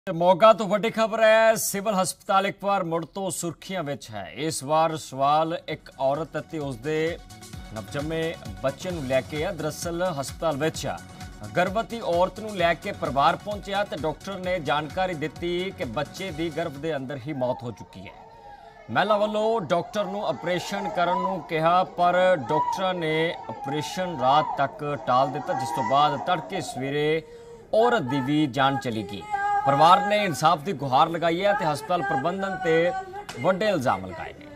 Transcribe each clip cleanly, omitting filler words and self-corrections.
ਮੋਗਾ ਤੋਂ ਵੱਡੀ ਖਬਰ ਹੈ। ਸਿਵਲ ਹਸਪਤਾਲ ਇੱਕ ਵਾਰ ਮੁੜ ਤੋਂ ਸੁਰਖੀਆਂ ਵਿੱਚ ਹੈ। ਇਸ ਵਾਰ ਸਵਾਲ ਇੱਕ ਔਰਤ ਅਤੇ ਉਸਦੇ ਨਵਜੰਮੇ ਬੱਚੇ ਨੂੰ ਲੈ ਕੇ ਹੈ। ਦਰਅਸਲ ਹਸਪਤਾਲ ਵਿੱਚ ਗਰਭਵਤੀ ਔਰਤ ਨੂੰ ਲੈ ਕੇ ਪਰਿਵਾਰ ਪਹੁੰਚਿਆ ਤੇ ਡਾਕਟਰ ਨੇ ਜਾਣਕਾਰੀ ਦਿੱਤੀ ਕਿ ਬੱਚੇ ਦੀ ਗਰਭ ਦੇ ਅੰਦਰ ਹੀ ਮੌਤ ਹੋ ਚੁੱਕੀ ਹੈ। ਮਹਿਲਾ ਵੱਲੋਂ ਡਾਕਟਰ ਨੂੰ ਆਪਰੇਸ਼ਨ ਕਰਨ ਨੂੰ ਕਿਹਾ, ਪਰ ਡਾਕਟਰਾਂ ਨੇ ਆਪਰੇਸ਼ਨ ਰਾਤ ਤੱਕ ਟਾਲ ਦਿੱਤਾ, ਜਿਸ ਤੋਂ ਬਾਅਦ ਤੜਕੇ ਸਵੇਰੇ औरत की भी जान चली गई। परिवार ने इंसाफ की गुहार लगाई है ते हस्पताल प्रबंधन ते वड्डे इल्जाम लगाए ने।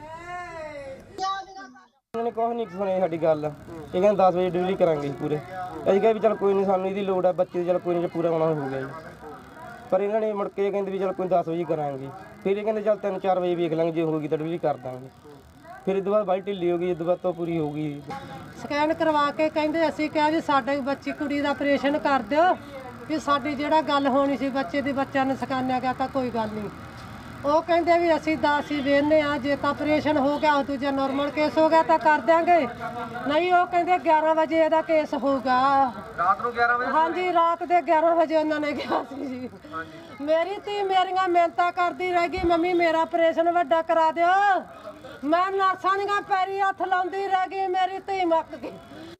उन्होंने कुछ नहीं सुनी साडी गल, ये कहंदे 10 बजे डिलीवरी करांगे पूरे। ਅਸੀਂ ਕਿਹਾ ਵੀ ਚਲ ਕੋਈ ਨਹੀਂ, ਸਾਨੂੰ ਇਹਦੀ ਲੋੜ ਹੈ ਬੱਚੇ ਦੀ, ਚਲ ਕੋਈ ਨਹੀਂ ਪੂਰਾ ਹੋਣਾ ਹੋ ਗਿਆ ਜੀ। ਪਰ ਇਹਨਾਂ ਨੇ ਮੁੜ ਕੇ ਕਹਿੰਦੇ ਵੀ ਚਲ ਕੋਈ 10 ਵਜੇ ਕਰਾਂਗੇ। ਫਿਰ ਇਹ ਕਹਿੰਦੇ ਚਲ 3-4 ਵਜੇ ਵੇਖ ਲਾਂਗੇ, ਜੇ ਹੋਊਗੀ ਤਾਂ ਡਿਲੀਵਰੀ ਕਰ ਦਾਂਗੇ। ਫਿਰ ਇਹਦੇ ਬਾਅਦ ਬਾਈ ਢਿੱਲੀ ਹੋ ਗਈ, ਇਹਦੇ ਬਾਅਦ ਤੋਂ ਪੂਰੀ ਹੋ ਗਈ। ਸਕੈਨ ਕਰਵਾ ਕੇ ਕਹਿੰਦੇ ਅਸੀਂ ਕਿਹਾ ਜੀ ਸਾਡੇ ਬੱਚੀ ਕੁੜੀ ਦਾ ਆਪਰੇਸ਼ਨ ਕਰ ਦਿਓ, ਵੀ ਸਾਡੀ ਜਿਹੜਾ ਗੱਲ ਹੋਣੀ ਸੀ ਬੱਚੇ ਦੀ, ਬੱਚਿਆਂ ਨੇ ਸਕਾਨਿਆ ਗਿਆ ਤਾਂ ਕੋਈ ਗੱਲ ਨਹੀਂ। ਉਹ ਕਹਿੰਦੇ ਵੀ ਅਸੀਂ ਅਸੀਂ ਵੇਖਦੇ ਹਾਂ, ਜੇ ਤਾਂ ਆਪਰੇਸ਼ਨ ਹੋ ਗਿਆ ਉਹ ਜੇ ਨੋਰਮਲ ਕੇਸ ਹੋ ਗਿਆ ਤਾਂ ਕਰ ਦਿਆਂਗੇ, ਨਹੀਂ ਉਹ ਕਹਿੰਦੇ 11 ਵਜੇ ਇਹਦਾ ਕੇਸ ਹੋਊਗਾ। ਰਾਤ ਨੂੰ 11 ਵਜੇ? ਹਾਂਜੀ, ਰਾਤ ਦੇ 11 ਵਜੇ ਉਹਨਾਂ ਨੇ ਕਿਹਾ ਸੀ ਜੀ। ਮੇਰੀ ਧੀ ਮੇਰੀਆਂ ਮਿਹਨਤਾਂ ਕਰਦੀ ਰਹਿ ਗਈ, ਮੰਮੀ ਮੇਰਾ ਆਪਰੇਸ਼ਨ ਵੱਡਾ ਕਰਾ ਦਿਓ। ਮੈਂ ਨਰਸਾਂ ਦੀਆਂ ਪੈਰੀ ਹੱਥ ਲਾਉਂਦੀ ਰਹਿ ਗਈ, ਮੇਰੀ ਧੀ ਮੁੱਕ ਗਈ।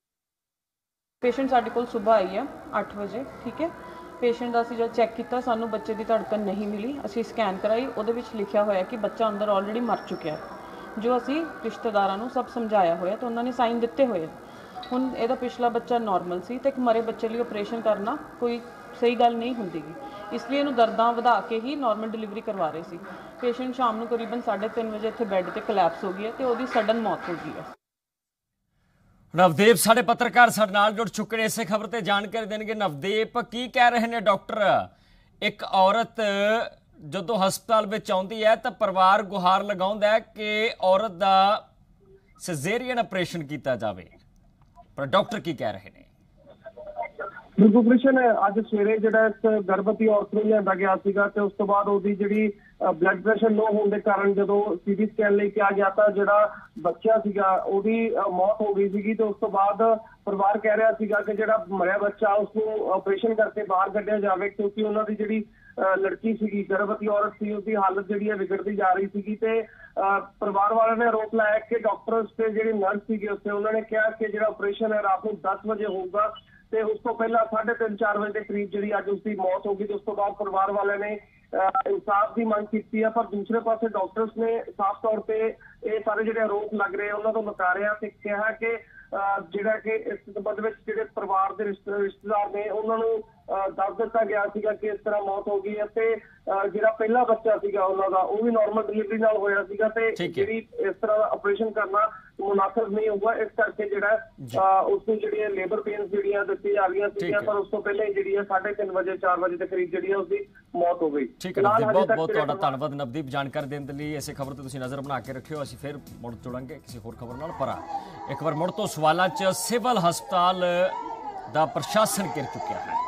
पेशेंट साढ़े को सुबह आई है 8 बजे, ठीक है। पेशेंट का असीं जब चैक किया, सानू बच्चे की धड़कन नहीं मिली। असीं स्कैन कराई, उहदे विच लिखिया होया कि बच्चा अंदर ऑलरेडी मर चुका है। जो असीं रिश्तेदारां नूं सब समझाया होया तो उन्होंने साइन दिते हुए। हुण इहदा पिछला बच्चा नॉर्मल सी ते एक मरे बच्चे लिए ऑपरेशन करना कोई सही गल नहीं हुंदी, इसलिए इहनूं दर्दां वधा के ही नॉर्मल डिलीवरी करवा रहे सी। पेशेंट शाम नूं करीबन 3:30 बजे इत्थे बैड ते कोलैप्स हो गई है ते उहदी सडन मौत हो गई है। नवदीप साडे पत्रकार साडे नाल जुड़ चुके हैं, इस खबर ते जानकारी देंगे। नवदीप, की कह रहे हैं डॉक्टर? एक औरत जदों हस्पताल में आउंदी है तो परिवार गुहार लगाउंदा है कि औरत दा सिजेरियन ऑपरेशन किया जाए, पर डॉक्टर की कह रहे हैं? बिल्कुल कृष्ण, अज सवेरे जिहड़ा इस गर्भवती औरत नूं लिआंदा गया सीगा ते उस तो बाद उहदी जिहड़ी ब्लड प्रेशर लो होने के कारण जो सीटी स्कैन लेके आ गया था, जिहड़ा बच्चा सीगा उहदी मौत हो गई सीगी। तो उस तो बाद परिवार कह रहा सीगा कि जिहड़ा मरिया बच्चा उसनूं ऑपरेशन करके बाहर कढ़िया जाए, क्योंकि उन्हां दी जिहड़ी लड़की सीगी, गर्भवती औरत सी, उसकी हालत जिहड़ी है बिगड़ती जा रही सीगी। ते परिवार वालों ने आरोप लाया कि डॉक्टर ते जिहड़ी नर्स सीगी उससे उन्होंने कहा कि जिहड़ा ऑपरेशन है रात को 10 बजे होगा ते उस तो पहला 3:30-4 बजे के करीब जिहड़ी अज उसकी मौत होगी। तो उस तो बाद परिवार वाले ने इंसाफ की मांग की है, पर दूसरे पासे डॉक्टर्स ने साफ तौर पर ये सारे जिहड़े आरोप लग रहे हैं उन्होंने तो नकारिया ते कहा कि जिहड़ा कि इस संबंध में जिहड़े परिवार के रिश्तेदार ने उन्होंने दस दिता गया सीगा कि इस तरह मौत हो गई है ते जिहड़ा पहला बच्चा सीगा उन्हां दा वो भी नॉर्मल डिलीवरी नाल होया सीगा ते जिहड़ी इस तरह दा ऑपरेशन करना मुनासिब नहीं होगा। इस करके जिहड़ा उसनूं जिहड़ी लेबर पेन्स जिहड़ियां दित्ती जा रही सीगियां, पर उस तो पहले जिहड़ी 3:30 बजे 4 बजे के करीब जिहड़ी उसकी मौत हो गई। ठीक है नवदीप, बहुत बहुत तुहाडा धन्नवाद नवदीप जानकारी देने के लिए। इसे खबर तो तुसीं नज़र बना के रखियो, असीं फिर मुड़ जुड़ांगे किसी होर खबर नाल। पर एक बार मुड़ तो सवालों च सिविल हस्पताल दा प्रशासन घिर चुक्या है।